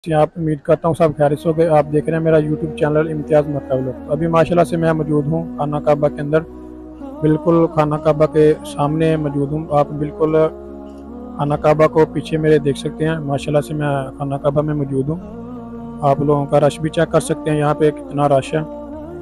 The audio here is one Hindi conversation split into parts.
जी, आप उम्मीद करता हूँ सब खैरियत से। आप देख रहे हैं मेरा YouTube channel Imtiyaz Makka vlog. अभी माशाल्लाह से मैं मौजूद हूँ खाना काबा के अंदर, बिल्कुल खाना काबा के सामने मौजूद हूँ। आप बिल्कुल खाना काबा को पीछे मेरे देख सकते हैं। माशाल्लाह से मैं खाना काबा में मौजूद हूँ। आप लोगों का रश भी चेक कर सकते हैं, यहाँ पे कितना रश है।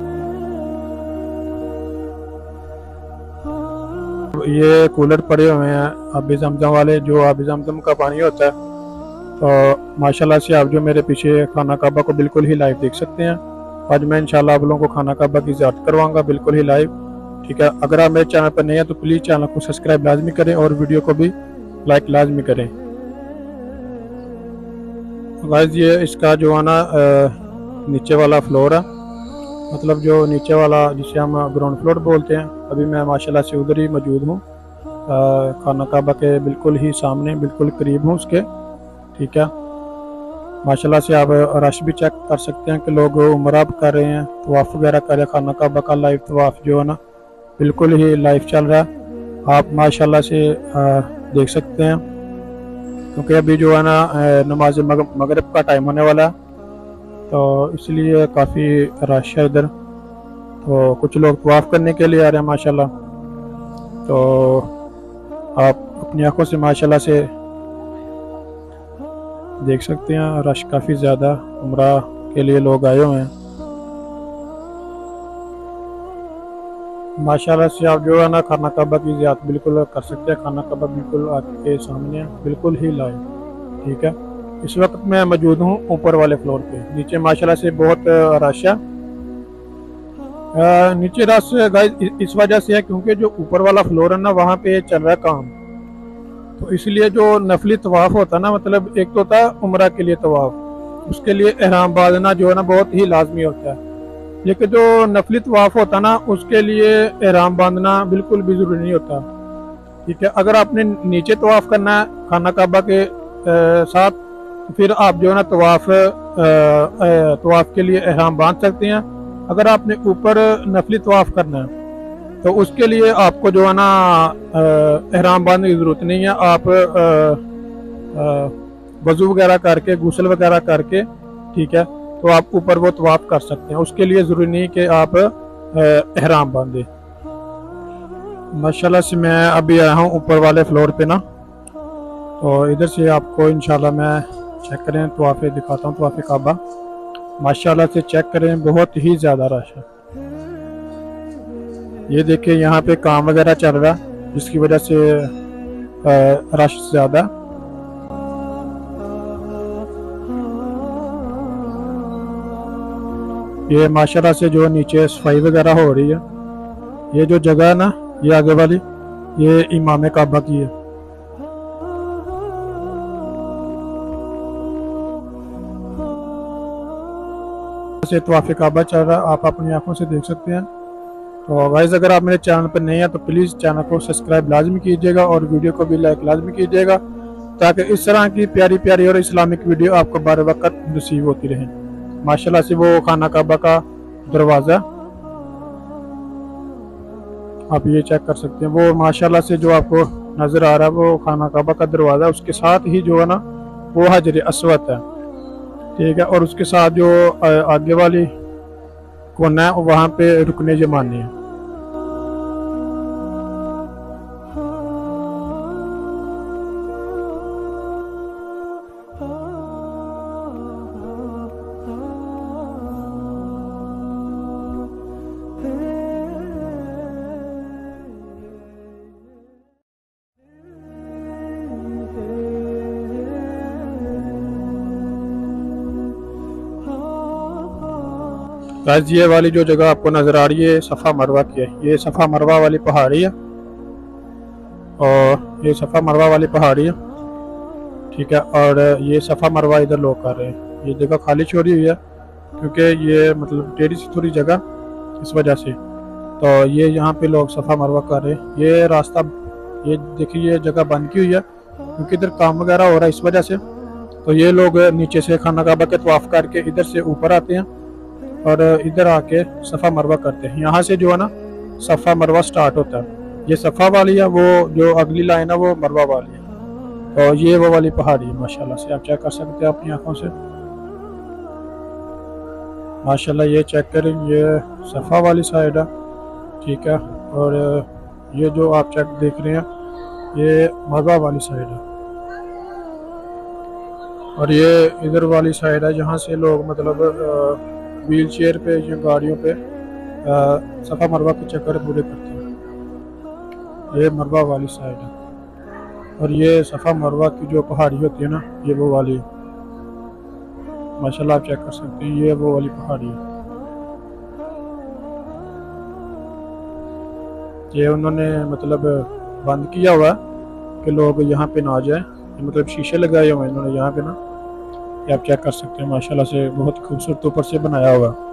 ये कूलर पड़े हुए हैं आबे ज़मज़म वाले, जो आबे ज़मज़म का पानी होता है। तो माशाल्लाह से आप जो मेरे पीछे खाना काबा को बिल्कुल ही लाइव देख सकते हैं। आज मैं इंशाल्लाह आप लोगों को खाना काबा की ज़ियारत करवाऊंगा बिल्कुल ही लाइव। ठीक है, अगर आप मेरे चैनल पर नए हैं तो प्लीज़ चैनल को सब्सक्राइब लाजमी करें और वीडियो को भी लाइक लाजमी करें। गाइस, ये इसका जो है ना नीचे वाला फ्लोर है, मतलब जो नीचे वाला जिसे हम ग्राउंड फ्लोर बोलते हैं। अभी मैं माशाल्लाह से उधर ही मौजूद हूँ, खाना काबा के बिल्कुल ही सामने, बिल्कुल करीब हूँ उसके। ठीक है, माशाल्लाह से आप रश भी चेक कर सकते हैं कि लोग उम्रा कर रहे हैं, तवाफ़ वगैरह कर रहे हैं। खाना काबा का लाइव तवाफ़ जो है ना बिल्कुल ही लाइव चल रहा है, आप माशाल्लाह से देख सकते हैं। क्योंकि अभी जो है ना नमाज मगरिब का टाइम होने वाला है, तो इसलिए काफ़ी रश है इधर। तो कुछ लोग तवाफ़ करने के लिए आ रहे हैं माशाल्लाह। तो आप अपनी आंखों से माशाल्लाह से देख सकते हैं, रश काफ़ी ज़्यादा उम्रा के लिए लोग आए हुए हैं। माशाल्लाह से आप जो है ना खाना काबा की ज़ियारत बिल्कुल कर सकते हैं। खाना काबा बिल्कुल आपके सामने है, बिल्कुल ही लाइव। ठीक है, इस वक्त मैं मौजूद हूँ ऊपर वाले फ्लोर पे। नीचे माशाल्लाह से बहुत रश है। नीचे रश गाइस इस वजह से है क्योंकि जो ऊपर वाला फ्लोर है ना वहाँ पे चल रहा है काम। तो इसलिए जो नफली तवाफ़ होता है ना, मतलब एक तो होता है उम्रा के लिए तवाफ़, उसके लिए एहराम बांधना जो है ना बहुत ही लाजमी होता है। लेकिन जो नफली तवाफ़ होता है ना उसके लिए एहराम बांधना बिल्कुल भी ज़रूरी नहीं होता। ठीक है, अगर आपने नीचे तवाफ़ करना है खाना काबा के साथ, फिर आप जो है ना तवाफ़ के लिए एहराम बांध सकते हैं। अगर आपने ऊपर नफली तवाफ़ करना है तो उसके लिए आपको जो है ना एहराम बांधने की ज़रूरत नहीं है। आप वज़ू वगैरह करके, गुस्ल वगैरह करके, ठीक है, तो आप ऊपर वो तवाफ़ कर सकते हैं। उसके लिए ज़रूरी नहीं कि आप एहराम बांधे। माशाल्लाह से मैं अभी आया हूँ ऊपर वाले फ्लोर पे ना, तो इधर से आपको इंशाल्लाह मैं चेक करें तवाफ़ दिखाता हूँ। तवाफ़ काबा माशाल्लाह से चेक करें, बहुत ही ज़्यादा रश है। ये देखिए यहाँ पे काम वगैरह चल रहा है जिसकी वजह से रश ज़्यादा। ये माशाल्लाह से जो नीचे सफाई वगैरह हो रही है। ये जो जगह है ना, ये आगे वाली, ये इमाम काबा की है। से तवाफ़ काबा चल रहा है, आप अपनी आंखों से देख सकते हैं। तो गाइस, अगर आप मेरे चैनल पर नए हैं तो प्लीज़ चैनल को सब्सक्राइब लाजमी कीजिएगा और वीडियो को भी लाइक लाजमी कीजिएगा, ताकि इस तरह की प्यारी प्यारी और इस्लामिक वीडियो आपको बार वक्त रिसीव होती रहे। माशाल्लाह से वो खाना काबा का दरवाज़ा आप ये चेक कर सकते हैं। वो माशाल्लाह से जो आपको नज़र आ रहा है वो खाना काबा का दरवाज़ा, उसके साथ ही जो है ना वो हजर अस्वद है। ठीक है, और उसके साथ जो आगे वाली कोना है वहाँ पे रुकने जमाने हैं। गाइस, ये वाली जो जगह आपको नज़र आ रही है सफ़ा मरवा की है। ये सफ़ा मरवा वाली पहाड़ी है, और ये सफ़ा मरवा वाली पहाड़ी है। ठीक है, और ये सफ़ा मरवा इधर लोग कर रहे हैं। ये जगह खाली छोड़ी हुई है क्योंकि ये मतलब टेढ़ी सी थोड़ी जगह, इस वजह से। तो ये यहाँ पे लोग सफ़ा मरवा कर रहे हैं। ये रास्ता, ये देखिए, ये जगह बंद की हुई है क्योंकि इधर काम वगैरह हो रहा है, इस वजह से। तो ये लोग नीचे से खाना काबा के तवाफ़ करके इधर से ऊपर आते हैं और इधर आके सफ़ा मरवा करते हैं। यहाँ से जो है ना सफ़ा मरवा स्टार्ट होता है। ये सफ़ा वाली है, वो जो अगली लाइन है वो मरवा वाली है। और ये वो वाली पहाड़ी है, माशाल्लाह से आप चेक कर सकते हैं अपनी आंखों से। माशाल्लाह ये चेक करें, ये सफ़ा वाली साइड है, ठीक है। और ये जो आप चेक देख रहे हैं ये मरवा वाली साइड है। और ये इधर वाली साइड है जहाँ से लोग मतलब व्हील चेयर पे या गाड़ियों पे सफ़ा मरवा के चक्कर पूरे करते हैं। ये मरवा वाली साइड है। और ये सफ़ा मरवा की जो पहाड़ी होती है ना, ये वो वाली है। माशाल्लाह आप चेक कर सकते हैं, ये वो वाली पहाड़ी है। ये उन्होंने मतलब बंद किया हुआ है कि लोग यहाँ पे ना आ जाए, मतलब शीशे लगाए हुए हैं इन्होंने यहाँ पे ना, ये आप चेक कर सकते हैं। माशाल्लाह से बहुत खूबसूरत ऊपर से बनाया हुआ है।